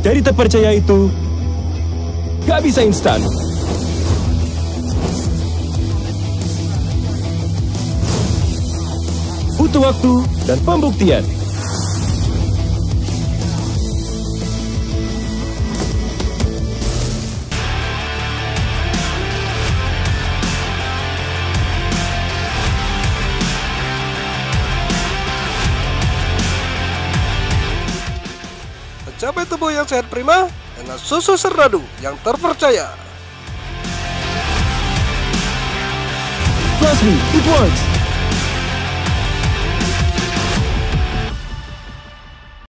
dari terpercaya itu gak bisa instan. Butuh waktu dan pembuktian. Cabai tubuh yang sehat prima dengan susu Sernadu yang terpercaya. Trust me, it works.